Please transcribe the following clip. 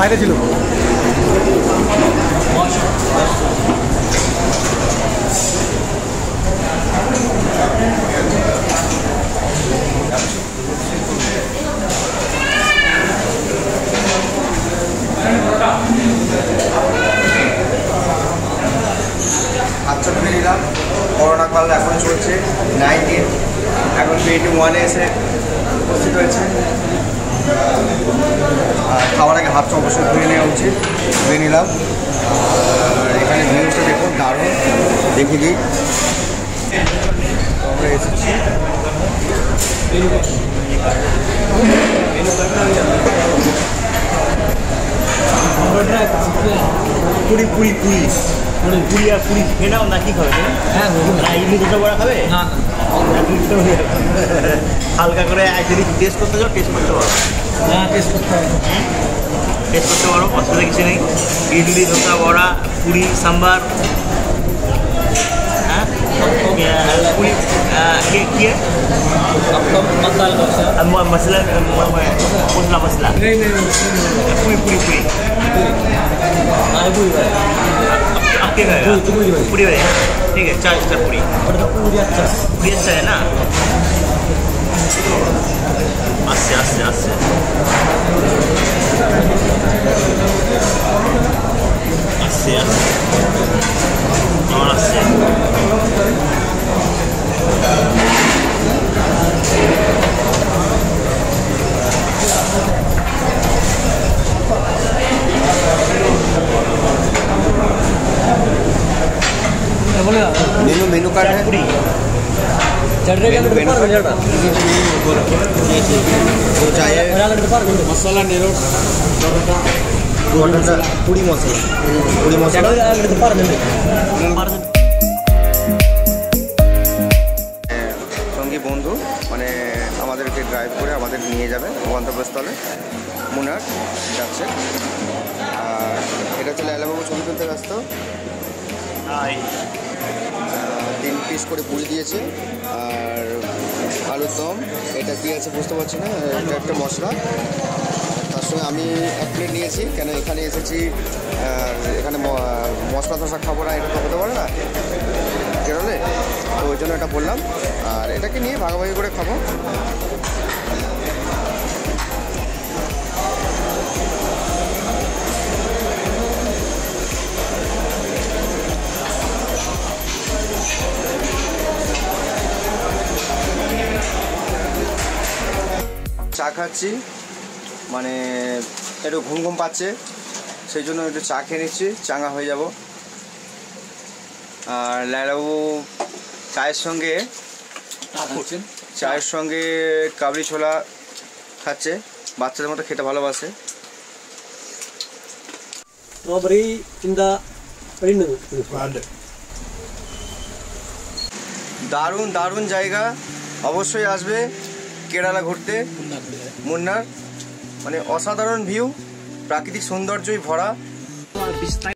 বাইরে ছিল। আচ্ছা ফিরে নিলাম। করোনা কাল এখন চলছে 19, এখন 21-এ এসে উপস্থিত হয়েছে। আর খাওয়ার আগে হাতটা অবশ্যই ধুয়ে নেওয়া উচিত, ধুয়ে নিলাম। আর এখানে ভিউজটা দেখুন, দারুণ। দেখে দিই, আমরা এসেছি পুরি পুরি পুরি পুরি আর পুরি খেয়ে নাও না, কি খাবে? হ্যাঁ, ইডলি দুটো বড়া খাবে না, হালকা করে যদি টেস্ট করতে যাও টেস্ট করতে পারো। হ্যাঁ, টেস্ট করতে হবে, টেস্ট করতে পারো, অসুবিধা কিছু নেই। ইডলি ধোসা বড়া পুরি সাম্বার। হ্যাঁ, পুরি কি मसला मसला मसला पूरी पूरी पूरी आपके खाएगा पूरी है? ठीक है, 4 स्टार पूरी। पूरी अच्छा है ना? आस्ते आस्ते आस्ते आस्ते आस्ते और आस्ते। मेनू मेनू कार्ड है पूरी मसाला नेरो पूरी मसाला पूरी मसाला সঙ্গী বন্ধু মানে আমাদেরকে ড্রাইভ করে আমাদের নিয়ে যাবে গন্তব্যস্থলে মুনার যাচ্ছে। আর এটা হচ্ছে লায়লাবাবু ছবি তুলতে ব্যস্ত। 3 পিস করে পুরি দিয়েছে আর আলুর দম। এটা কি আছে বুঝতে পারছি না, এটা একটা মশলা। তার সঙ্গে আমি 1 প্লেট নিয়েছি, কেন এখানে এসেছি এখানে মশলা ধোসা খাবো না, এটা তো হতে পারে না কেরলে, তো ওই জন্য এটা বললাম। আর এটাকে নিয়ে ভাগাভাগি করে খাবো। চা খাচ্ছি, মানে একটু ঘুম ঘুম পাচ্ছে, সেই জন্য একটু চা খেয়ে নিচ্ছি, চাঙ্গা হয়ে যাব। আর লায়লাবাবু চায়ের সঙ্গে কাবলি ছোলা খাচ্ছে, বাচ্চাদের মতো খেতে ভালোবাসে। দারুণ দারুণ জায়গা, অবশ্যই আসবে কেরালা ঘুরতে। মুন্নার মানে অসাধারণ ভিউ, প্রাকৃতিক সৌন্দর্যই ভরা।